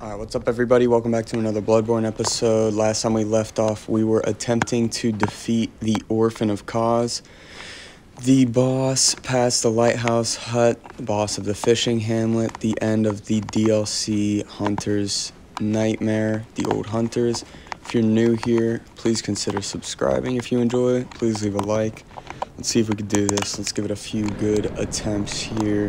Alright, what's up everybody? Welcome back to another Bloodborne episode. Last time we left off, we were attempting to defeat the Orphan of Kos, the boss past the Lighthouse Hut, the boss of the Fishing Hamlet, the end of the DLC Hunter's Nightmare, the Old Hunters. If you're new here, please consider subscribing if you enjoy it. Please leave a like. Let's see if we can do this. Let's give it a few good attempts here.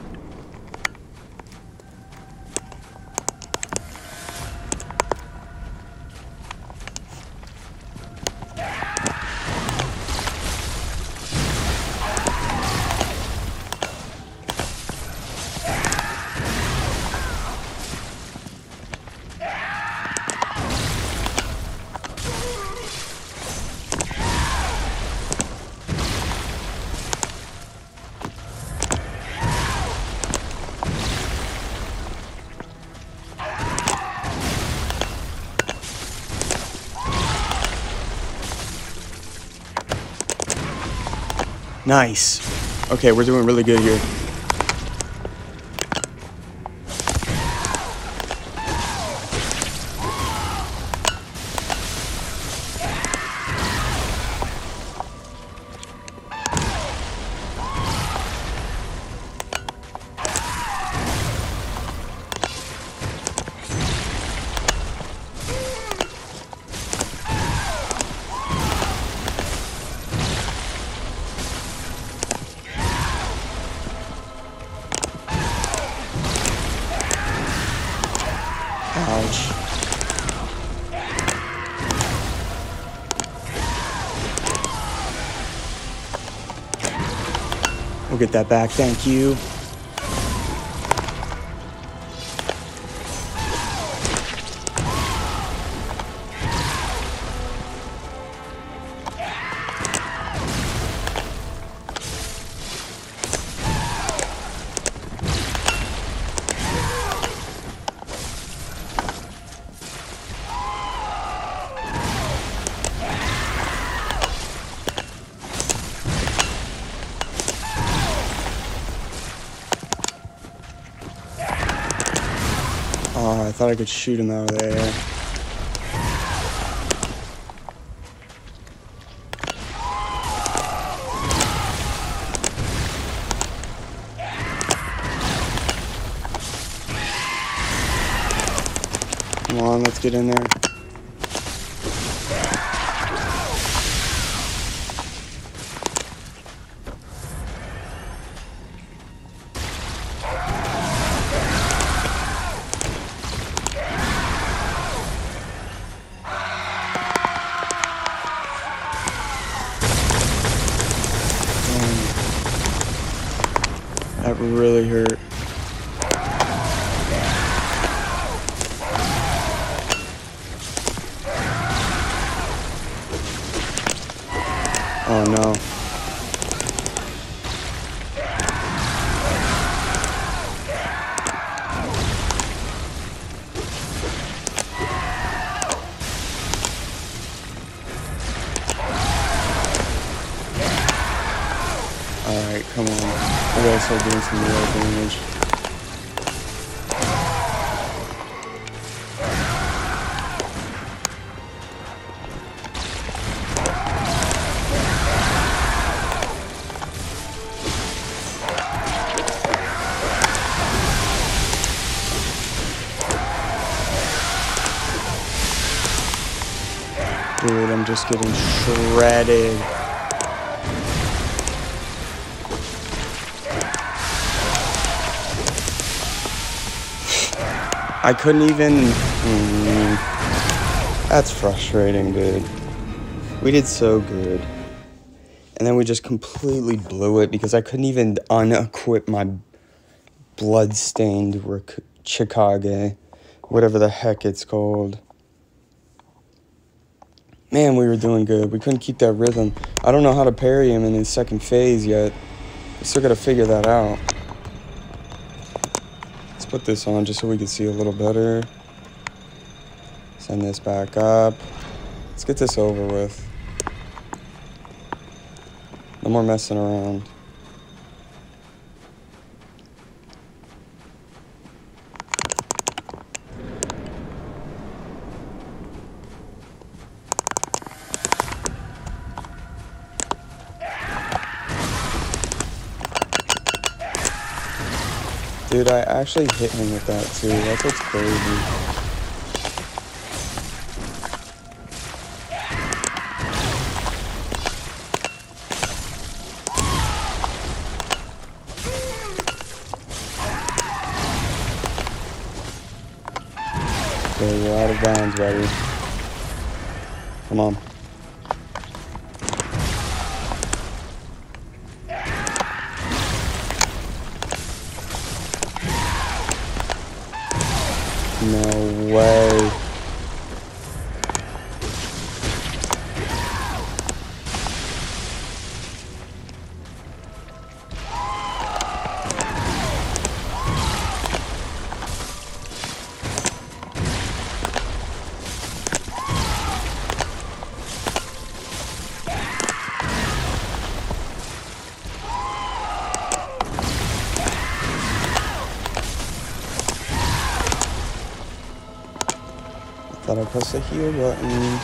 Nice. Okay, we're doing really good here. Ouch. We'll get that back, thank you. Oh, I thought I could shoot him out of there. Come on, let's get in there. That really hurt. Oh no. Alright, come on. I gotta start doing some real damage. Dude, I'm just getting shredded. I couldn't even... That's frustrating, dude. We did so good. And then we just completely blew it because I couldn't even unequip my blood-stained Chikage. Whatever the heck it's called. Man, we were doing good. We couldn't keep that rhythm. I don't know how to parry him in his second phase yet. We still gotta figure that out. Let's put this on just so we can see a little better. Send this back up. Let's get this over with. No more messing around. Dude, I actually hit him with that too. That's what's crazy. Okay, you're out of bounds, buddy. Come on. No way. Thought I pressed the heal button.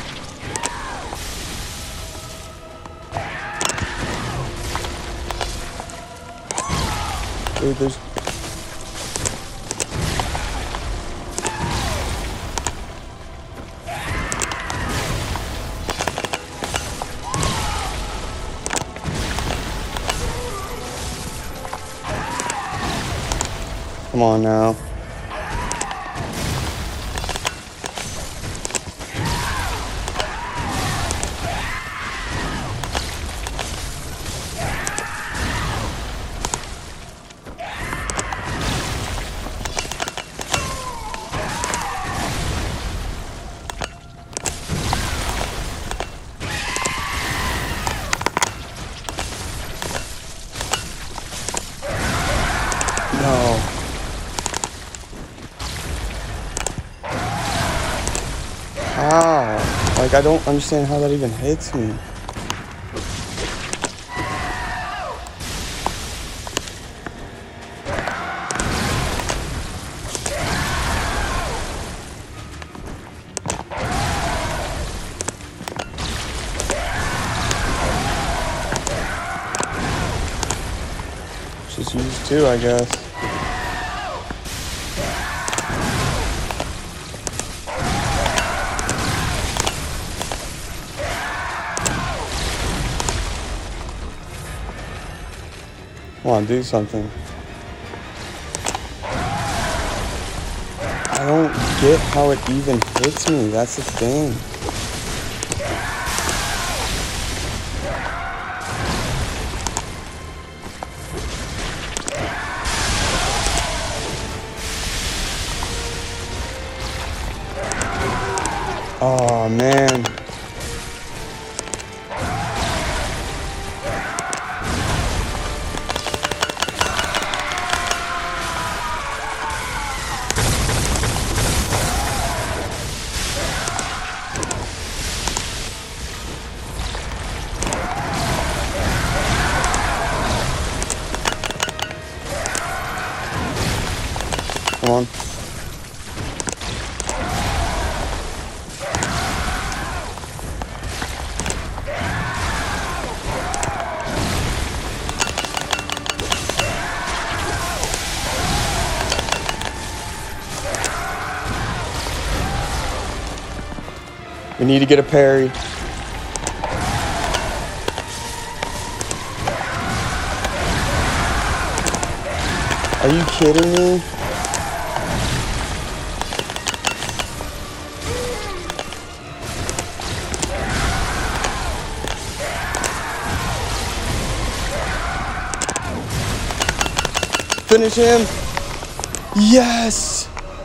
Dude, there's... Come on now. No. How? Like, I don't understand how that even hits me. Just use two, I guess. Come on, do something. I don't get how it even hits me. That's the thing. Oh, man. Come on. We need to get a parry. Are you kidding me? Finish him. Yes.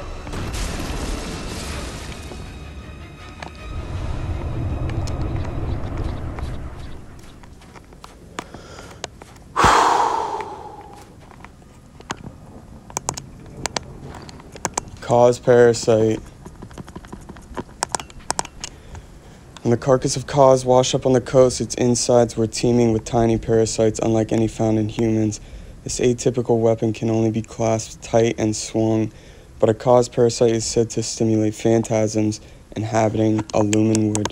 Cause parasite. When the carcass of Cause washed up on the coast, its insides were teeming with tiny parasites unlike any found in humans. This atypical weapon can only be clasped tight and swung, but a Cause parasite is said to stimulate phantasms inhabiting a lumen wood.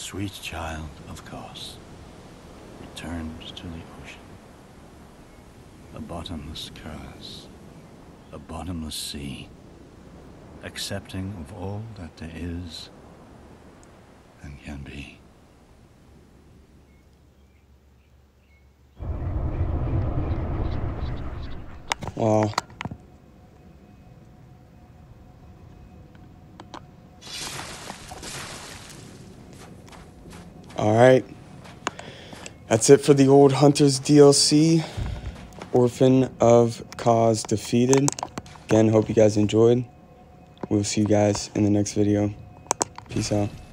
sweet child of Kos returned to the ocean. A bottomless curse, a bottomless sea, accepting of all that there is and can be. Wow. Alright. That's it for the Old Hunters DLC. Orphan of Kos defeated. Again, hope you guys enjoyed. We'll see you guys in the next video. Peace out.